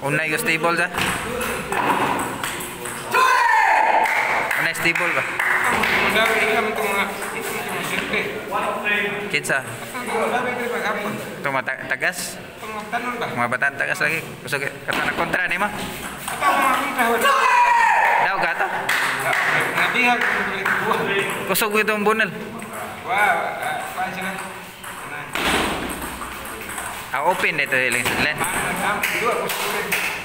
Unay yung stable sa? Unay stable ba? Kitsa? Ito mga tagas? Mga bataan tagas lagi? Gusto kata na kontra ni mo? Daw gato? Kusog ito ang bunal? Open ito hiling.